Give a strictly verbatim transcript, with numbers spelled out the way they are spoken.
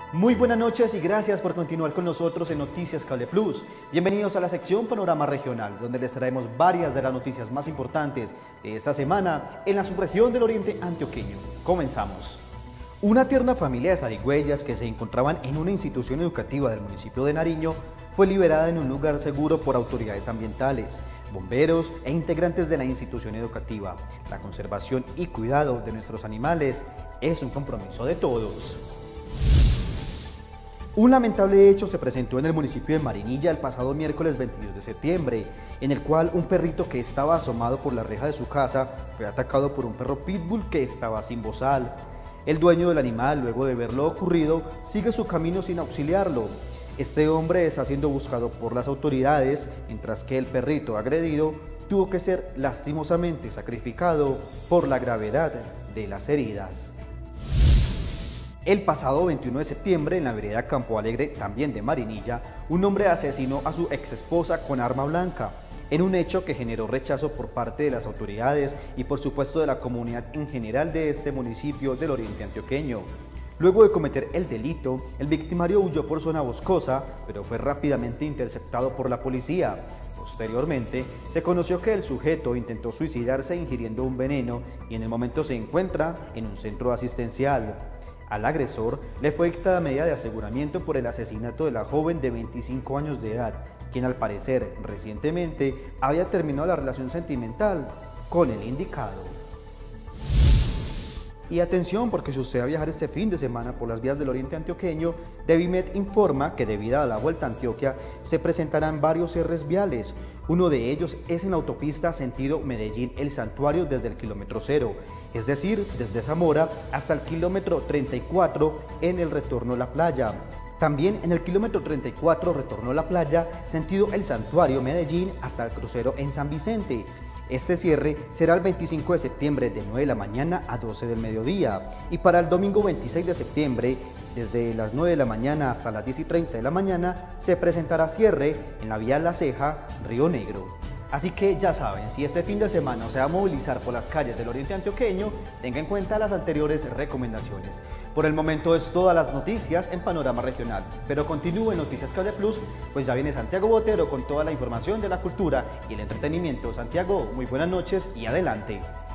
Muy buenas noches y gracias por continuar con nosotros en Noticias Cable Plus. Bienvenidos a la sección Panorama Regional, donde les traemos varias de las noticias más importantes de esta semana en la subregión del Oriente Antioqueño. Comenzamos. Una tierna familia de zarigüeyas que se encontraban en una institución educativa del municipio de Nariño fue liberada en un lugar seguro por autoridades ambientales, bomberos e integrantes de la institución educativa. La conservación y cuidado de nuestros animales es un compromiso de todos. Un lamentable hecho se presentó en el municipio de Marinilla el pasado miércoles veintidós de septiembre, en el cual un perrito que estaba asomado por la reja de su casa fue atacado por un perro pitbull que estaba sin bozal. El dueño del animal, luego de ver lo ocurrido, sigue su camino sin auxiliarlo. Este hombre está siendo buscado por las autoridades, mientras que el perrito agredido tuvo que ser lastimosamente sacrificado por la gravedad de las heridas. El pasado veintiuno de septiembre, en la vereda Campo Alegre, también de Marinilla, un hombre asesinó a su exesposa con arma blanca, en un hecho que generó rechazo por parte de las autoridades y por supuesto de la comunidad en general de este municipio del Oriente Antioqueño. Luego de cometer el delito, el victimario huyó por zona boscosa, pero fue rápidamente interceptado por la policía. Posteriormente, se conoció que el sujeto intentó suicidarse ingiriendo un veneno y en el momento se encuentra en un centro asistencial. Al agresor le fue dictada medida de aseguramiento por el asesinato de la joven de veinticinco años de edad, quien al parecer recientemente había terminado la relación sentimental con el indicado. Y atención, porque si usted va a viajar este fin de semana por las vías del Oriente Antioqueño, Devimed informa que debido a la Vuelta a Antioquia se presentarán varios cierres viales. Uno de ellos es en la autopista sentido Medellín-El Santuario desde el kilómetro cero, es decir, desde Zamora hasta el kilómetro treinta y cuatro en el retorno a la playa. También en el kilómetro treinta y cuatro retorno a la playa, sentido El Santuario Medellín hasta el crucero en San Vicente. Este cierre será el veinticinco de septiembre de nueve de la mañana a doce del mediodía y para el domingo veintiséis de septiembre desde las nueve de la mañana hasta las diez y treinta de la mañana se presentará cierre en la vía La Ceja, Río Negro. Así que ya saben, si este fin de semana se va a movilizar por las calles del Oriente Antioqueño, tenga en cuenta las anteriores recomendaciones. Por el momento es todas las noticias en Panorama Regional, pero continúe en Noticias Cable Plus, pues ya viene Santiago Botero con toda la información de la cultura y el entretenimiento. Santiago, muy buenas noches y adelante.